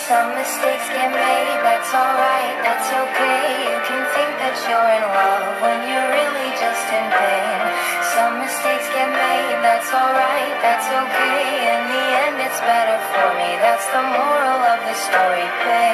Some mistakes get made, that's alright, that's okay. You can think that you're in love when you're really just in pain. Some mistakes get made, that's alright, that's okay. In the end it's better for me, that's the moral of the story, babe.